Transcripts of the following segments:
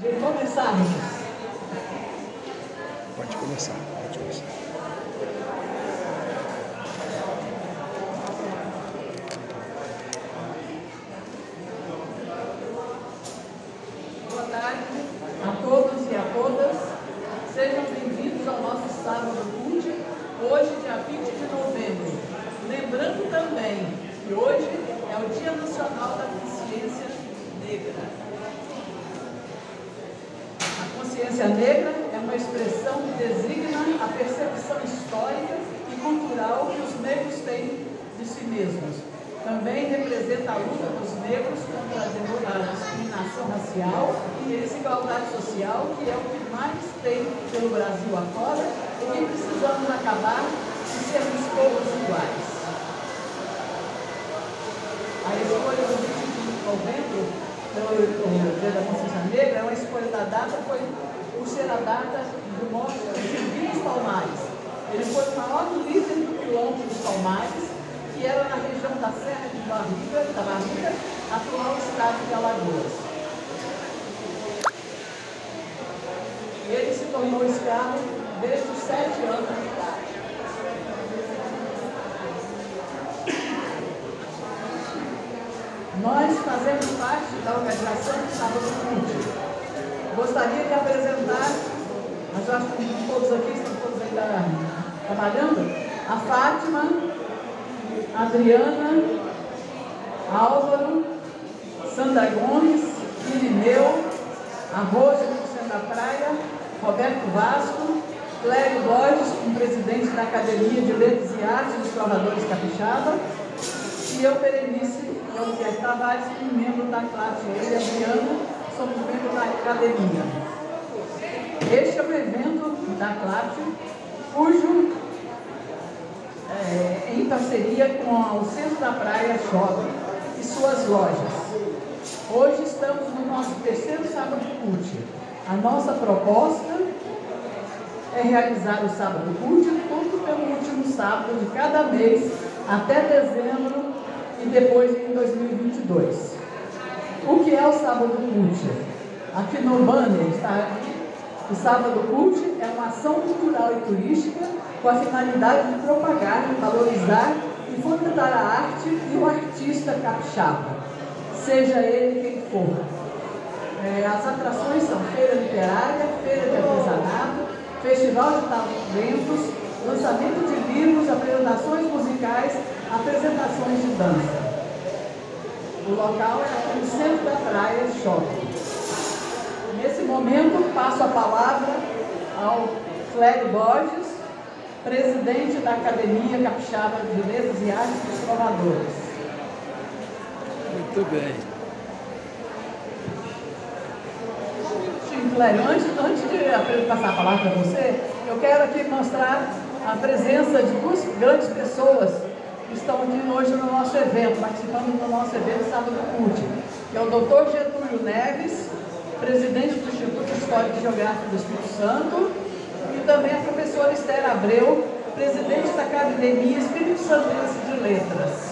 Começarmos. Pode começar, pode começar. Boa tarde a todos e a todas. Sejam bem-vindos ao nosso Sábado Cult, hoje, dia 20 de novembro. Lembrando também que hoje é o Dia Nacional da Consciência Negra. A consciência negra é uma expressão que designa a percepção histórica e cultural que os negros têm de si mesmos. Também representa a luta dos negros contra a discriminação racial e a desigualdade social, que é o que mais tem pelo Brasil afora e que precisamos acabar de sermos todos iguais. A escolha do 20 de novembro, o Dia da Consciência Negra, é uma escolha da data, foi por ser a data do morte de Silvio dos Palmares. Ele foi o maior líder do quilombo dos Palmares, que era na região da Serra de Barriga, atual estado de Alagoas. Ele se tornou escravo desde os 7 anos de idade. Nós fazemos parte da organização do Sábado Cult. Gostaria de apresentar, mas eu acho que todos aqui estão todos ainda trabalhando, a Fátima, a Adriana, Álvaro, Sandra Gomes, Irineu, a Rosa do Centro da Praia, Roberto Vasco, Clério Borges, presidente da Academia de Letras e Artes dos Trovadores Capixaba, e eu, Berenice Tavares, membro da classe. Ele e a Adriana somos membros da Academia. Este é um evento da classe, cujo em parceria com o Centro da Praia Shopping e suas lojas. Hoje estamos no nosso 3º Sábado Cult. A nossa proposta é realizar o Sábado Cult tudo pelo último sábado de cada mês até dezembro e depois em 2022. O que é o Sábado Cult? Aqui no banner está o Sábado Cult é uma ação cultural e turística com a finalidade de propagar, valorizar e fomentar a arte e o artista capixaba, seja ele quem for. As atrações são feira literária, feira de artesanato, festival de talentos, lançamento de livros, apresentações musicais, apresentações de dança. O local é aqui no Centro da Praia Shopping. Nesse momento, passo a palavra ao Clério Borges, presidente da Academia Capixaba de Letras e Artes dos Trovadores. Muito bem. Clério, antes de passar a palavra para você, eu quero aqui mostrar a presença de 2 grandes pessoas que estão aqui hoje no nosso evento, participando do nosso evento Sábado Cult, que é o Dr. Getúlio Neves, presidente do Instituto Histórico e Geográfico do Espírito Santo, e também a professora Esther Abreu, presidente da Academia Espírito Santense de Letras.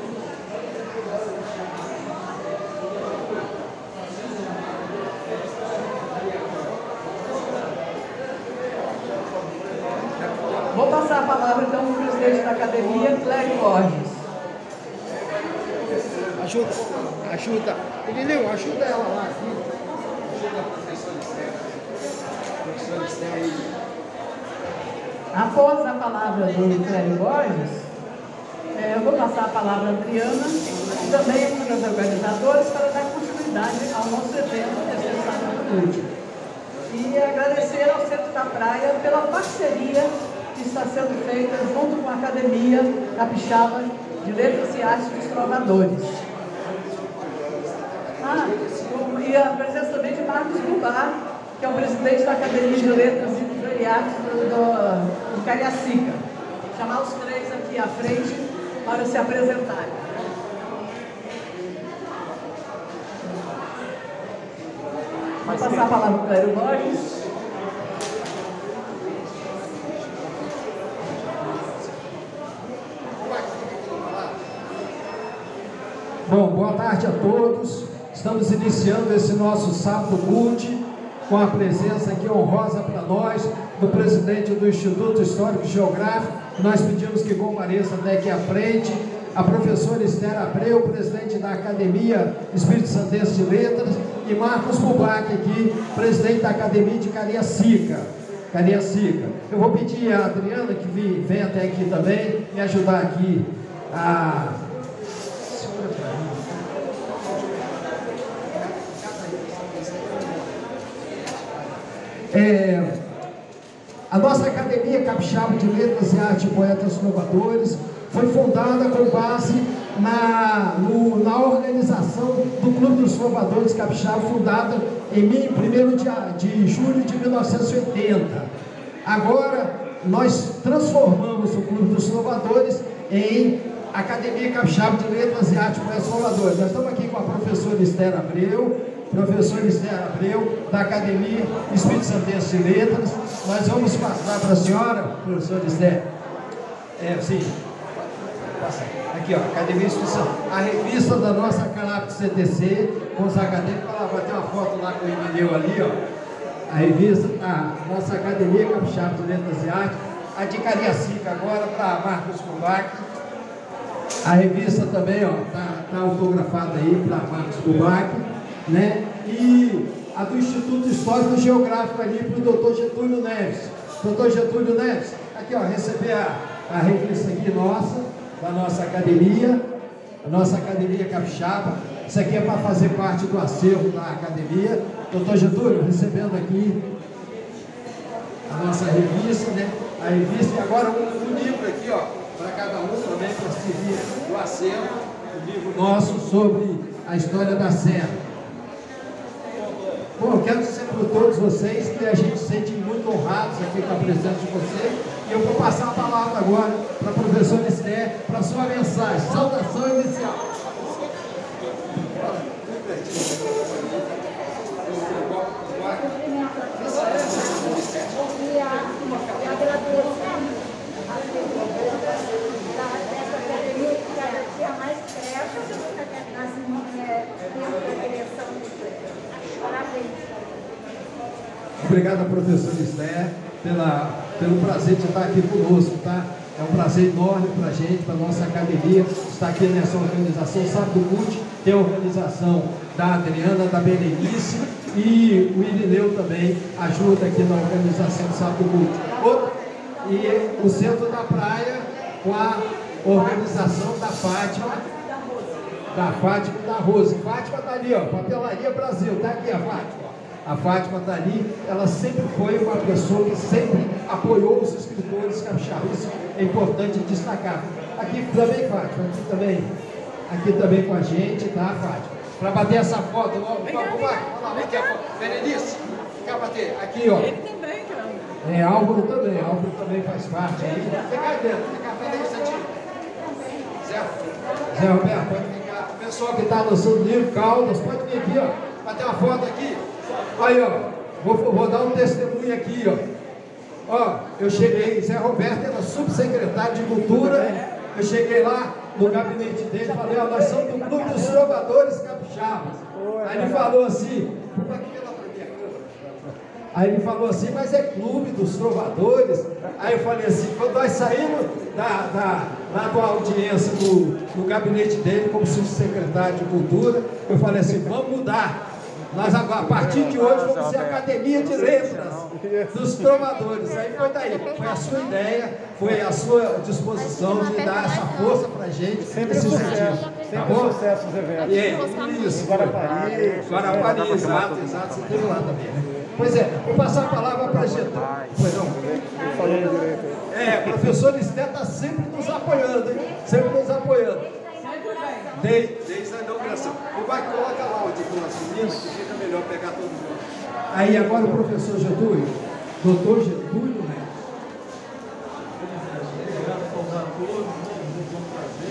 Vou passar a palavra então para o presidente da Academia, Clério Borges. Ajuda. Irineu, ajuda ela lá. Após a palavra do Clério Borges, eu vou passar a palavra à Adriana e também a uma das organizadoras para dar continuidade ao nosso evento, terceiro Sábado Cult. E agradecer ao Centro da Praia pela parceria que está sendo feita junto com a Academia Capixaba de Letras e Artes dos Trovadores. E a presença também de Marcos Bubar, que é o presidente da Academia de Letras e Artes do Cariacica. Chamar os 3 aqui à frente para se apresentarem. Vou passar a palavra para o Clério Borges. Bom, boa tarde a todos. Estamos iniciando esse nosso Sábado Cult com a presença aqui honrosa para nós, do presidente do Instituto Histórico e Geográfico. Nós pedimos que compareça até aqui à frente, a professora Esther Abreu, presidente da Academia Espírito Santense de Letras, e Marcos Bubac aqui, presidente da Academia de Cariacica. Eu vou pedir a Adriana que vem até aqui também, me ajudar aqui a... A nossa Academia Capixaba de Letras e Arte e Poetas Trovadores foi fundada com base na organização do Clube dos Trovadores Capixaba, fundada em 1º de julho de 1980. Agora, nós transformamos o Clube dos Trovadores em Academia Capixaba de Letras e Arte e Poetas Trovadores. Nós estamos aqui com a professora Esther Abreu, da Academia Espírito Santense de Letras. Nós vamos passar para a senhora, professora Esther. Sim. Aqui, ó, Academia Espírito Santense, a revista da nossa CALAP CTC, com os acadêmicos. Vai ter uma foto lá com o Irineu ali, ó. A revista, a nossa Academia Capixaba de Letras e Arte, a de Cariacica agora, para Marcos Bubac. A revista também, ó, tá autografada aí para Marcos Bubac, né? E a do Instituto Histórico e Geográfico ali para o doutor Getúlio Neves. Doutor Getúlio Neves, aqui, ó, receber a revista aqui da nossa academia, a nossa Academia Capixaba. Isso aqui é para fazer parte do acervo da academia. Doutor Getúlio, recebendo aqui a nossa revista, né? A revista, e agora um livro aqui, ó, para cada um também, para seguir o acervo, o livro nosso sobre a história da Serra. Bom, eu quero dizer para todos vocês que a gente se sente muito honrados aqui com a presença de vocês. E eu vou passar a palavra agora para a professora Esther, para a sua mensagem. Saudação inicial. Eu agradeço dessa academia que é a mais perto da direção. Parabéns. Obrigado, professora Esther, pelo prazer de estar aqui conosco, tá? É um prazer enorme para a gente, para a nossa academia, estar aqui nessa organização. Sábado Cult tem a organização da Adriana, da Berenice, e o Irineu também ajuda aqui na organização do Sábado Cult. E o Centro da Praia com a organização da Fátima. Da Fátima e da Rose. Fátima está ali, ó, Papelaria Brasil, está aqui a Fátima. A Fátima está ali, ela sempre foi uma pessoa que sempre apoiou os escritores capixabas. Isso é importante destacar. Aqui também, Fátima, aqui também com a gente, tá, Fátima? Para bater essa foto, vamos lá, bater a foto. Berenice, quer bater? Aqui, ó. Ele também, cara. Álvaro também faz parte aí. Fica aí dentro, fica aí, Santinho. Certo? Zé Roberto, pode ficar. O pessoal que está lançando livro, Caldas, pode vir aqui, ó. Bater uma foto aqui. Aí, ó, vou dar um testemunho aqui, ó. Ó, eu cheguei, Zé Roberto era subsecretário de Cultura. Eu cheguei lá no gabinete dele e falei, ó, nós somos do Clube dos Trovadores Capixabas. Aí ele falou assim, mas é Clube dos Trovadores. Aí eu falei assim, quando nós saímos lá da audiência do gabinete dele, como subsecretário de Cultura, eu falei assim, vamos mudar. Nós agora, a partir de hoje, vamos ser Academia de Letras dos Trovadores. Aí foi daí, foi a sua ideia, foi a sua disposição de dar essa força pra gente. Sempre sucesso, sempre sucesso os eventos. Isso, Guarapari, exato, você esteve lá também, né? Pois é, vou passar a palavra para a Getúlio. Pois não. Falando direito. Professor Esther está sempre nos apoiando, hein? Sempre nos apoiando. Desde a inauguração. Vai, coloca lá o diploma das meninas, que fica melhor pegar todo mundo. Aí agora o professor Getúlio, doutor Getúlio, né? Saudar a todos, um prazer.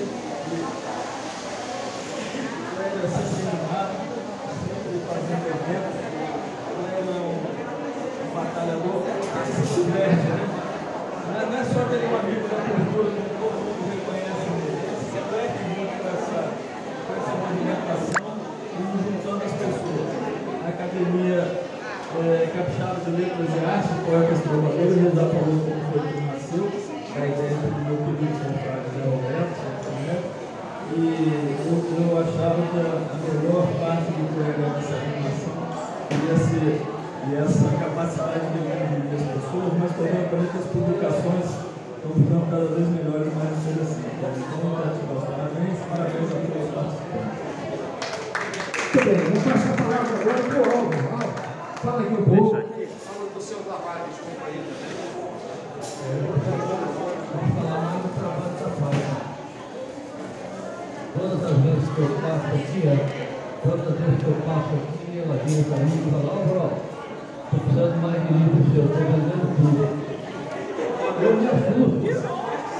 É sempre animado, sempre fazendo evento. Batalhador, se subverte, né? Não é só ter um amigo da cultura que todo mundo reconhece nele, ele se reflete muito com essa movimentação e juntando as pessoas. A academia capixaba de letras e arte, poetas trovadores, ele já falou como foi que nasceu, a ideia do meu querido compadre Zé Roberto, né? E eu achava que a melhor parte do programa dessa formação e essa capacidade de dividir as pessoas, mas também que as publicações estão ficando cada vez melhores e mais interessantes. Então, parabéns a todos os participantes. Muito bem, vou passar a palavra agora para o Alvo. Fala aqui um pouco. Fala do seu trabalho de companhia. Vamos falar mais do trabalho da Paula. Todas as vezes que eu passo aqui, ela vira para mim e fala: ó, bro, estou precisando mais de livro seu, estou vendendo tudo. Eu me assusto.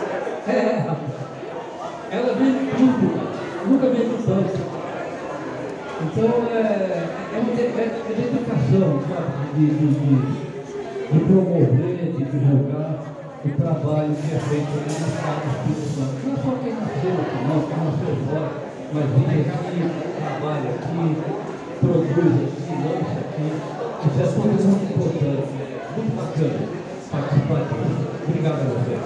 Ela vende tudo, nunca vende tanto. Então, é de educação, sabe? De promover, de divulgar o trabalho que é feito aqui no Estado do Espírito Santo. Não é só quem nasceu aqui, não, quem nasceu fora, mas vive aqui, trabalha aqui, produz aqui, lança aqui. Isso é tudo muito importante, muito bacana participar disso. Obrigado a vocês.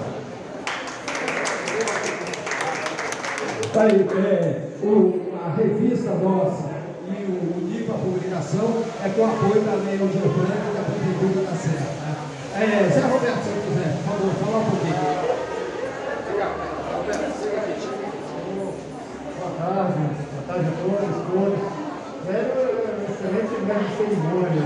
Aí, a revista nossa e o livro, a publicação, é com o apoio da Lei Aldir Blanc e da Prefeitura da Serra. Né? Zé Roberto, se você quiser, por favor, fala um pouquinho. Obrigado, Roberto, siga aqui. Boa tarde a todos. Excelente grande cerimônia.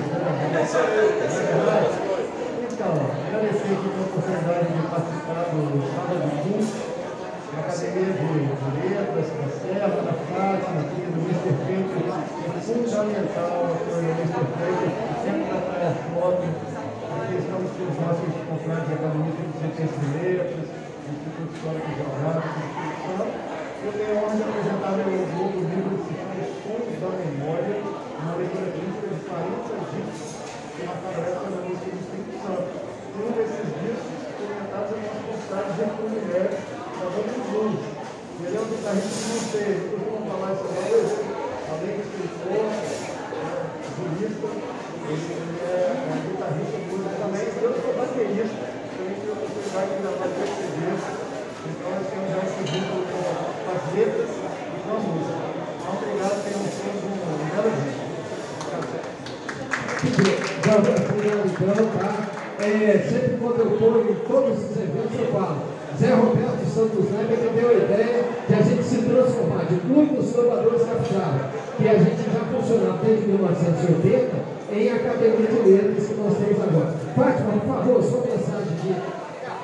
Então, agradecer aqui pela oportunidade de participar do sábado de curso da Academia de Letras, da Serra, da Fátima, aqui do Mr. Peito. É fundamental o Mr. Peito, sempre dá para as fotos. Aqui estamos com os nossos confrades da Academia de Letras, Instituto Histórico Geográfico, eu tenho a honra de apresentar meu grupo livro que se chama Sons da Memória, uma leitura crítica de 40 discos que marcaram a época da música do Espírito Santo. E um desses discos comentados é o nosso convidado Getúlio Mulheres, da banda Blues. Ele é um guitarrista que não sei, eu costumo falar isso agora, além de escritor, jurista, ele é guitarrista, músico também, eu sou baterista, também tive a oportunidade de gravar 3 CDs, então nós temos já esse vínculo com as letras e com a música. Então, obrigado, tenham todos um belo dia. Então, tá? Sempre quando eu estou em todos esses eventos, eu falo: Zé Roberto Santos Neves que deu a ideia de a gente se transformar de muitos trovadores capixabas, que a gente já funcionava desde 1980 em Academia de Letras que nós temos agora. Fátima, por favor, sua mensagem de.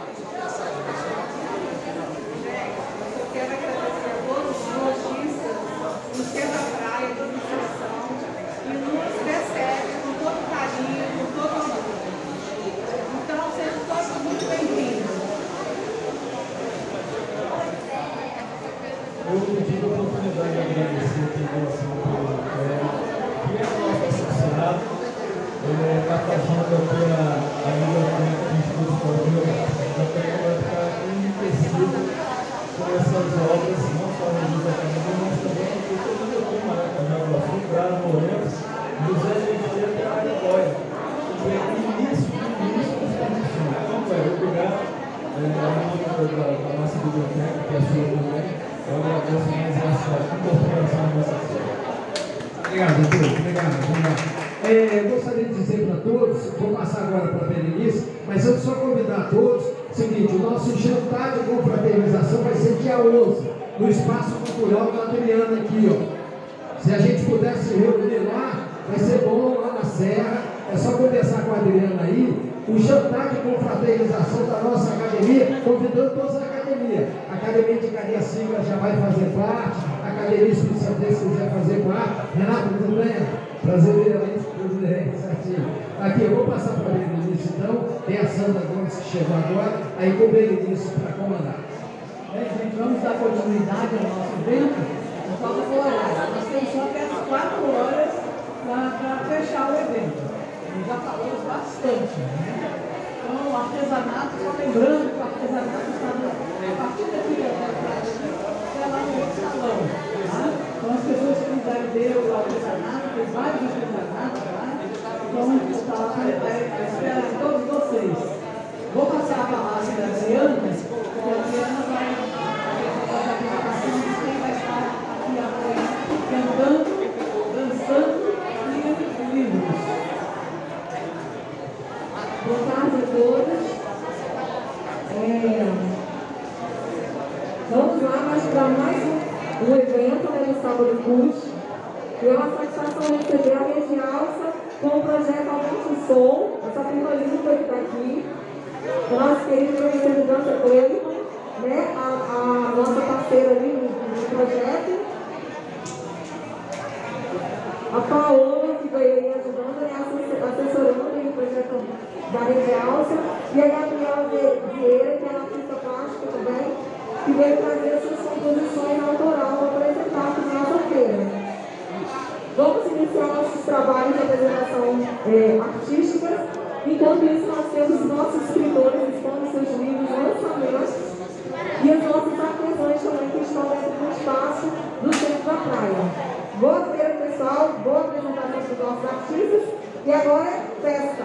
Eu tive a oportunidade de agradecer aqui a nossa que é a nossa associada, captação aqui a biblioteca do Instituto Histórico Geográfico. Então, vai ficar enriquecido com essas obras, não só na biblioteca, mas também porque todo mundo tem Maracajá, Bravo, Lourenço, José Teixeira e Área Lóia. Que é o início da exposição. Então, obrigado da nossa biblioteca, que é a sua também. Eu agradeço mais essa incorporação da nossa série. Obrigado, doutor. Obrigado. Gostaria de dizer para todos, vou passar agora para a Berenice, mas antes só convidar a todos, seguinte, o nosso jantar de confraternização vai ser dia 11, no Espaço Cultural da Adriana aqui, ó. Se a gente pudesse se reunir lá, vai ser bom lá na Serra, é só conversar com a Adriana aí, o jantar de confraternização da nossa academia, convidando todos a academia. A Academia de Cariacica já vai fazer parte, a Academia Espírito Santo se quiser fazer parte. Renato, tudo bem? Brasileiro, hein? Tudo bem, certinho. Aqui, eu vou passar para a Berenice então, tem a Sandra Gomes que chegou agora, aí com o Berenice para comandar. Gente, vamos dar continuidade ao nosso evento. Não falta por hora. Nós temos só até as 4 horas para fechar o evento. Já falamos bastante, né? Então, o artesanato, só lembrando que o artesanato está a partir daqui até lá no outro salão. Tá? Então, as pessoas que quiserem ver o artesanato, tem vários artesanatos lá, vão estar lá espera todos vocês. Vou passar a palavra da Adriana, porque a Adriana vai fazer a apresentação de quem vai estar aqui apoiando, cantando, dançando e lendo livros. Boa tarde a todos. Vamos lá, mas para mais um evento, no Sábado Curte. E é uma satisfação receber a Rede Alça com o projeto Aumente o Som, essa prima linda que está aqui. O nosso querido professor de dança Coelho, né? A nossa parceira ali no projeto. A Paola, que veio aí ajudando, né? Assessorando o projeto da Rede Alça. E a Gabriela Vieira, que é artista plástica também, que veio trazer suas composições autorais para apresentar aqui na nossa feira. Vamos iniciar nossos trabalhos de apresentação artística. Enquanto isso, nós temos os nossos escritores expondo seus livros, lançamentos, e os nossos artesãos também que estão dentro do espaço do centro da praia. Boa feira, pessoal, boa apresentação dos nossos artistas, e agora é festa.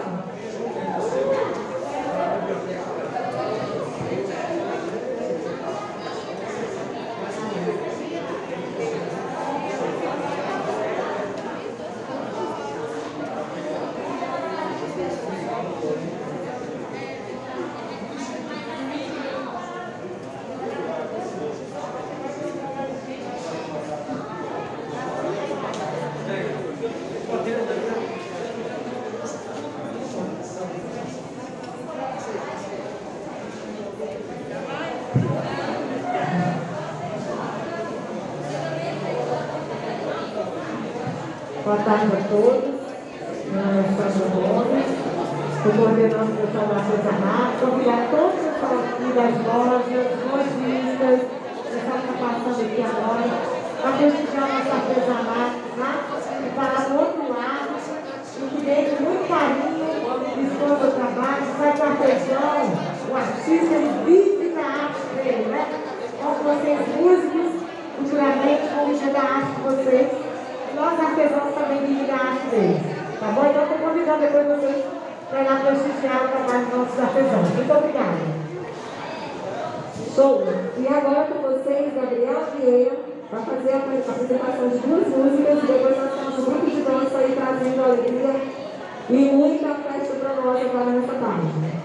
Boa tarde a todos. Meu nome é Sandra Gomes, estou coordenando o pessoal do artesanato. Convidar todos os pessoal aqui das lojas, lojistas, o pessoal que está passando aqui agora, para prestigiar nosso artesanato, tá? E parar do outro lado, e que dê com muito carinho, expor o trabalho, sai com o artesão, o artista, ele vive da arte dele, né? Como vocês músicos, futuramente vão viver da arte de vocês. Nós artesãos também vivem da arte deles, tá bom? Então estou convidando depois vocês para ir lá prestigiar o trabalho dos nossos artesãos. Muito obrigada. Show! E agora com vocês, Gabriela Vieira, vai fazer a apresentação de duas músicas, e depois nós temos um grupo de dança aí trazendo alegria e muita festa para nós agora nessa tarde.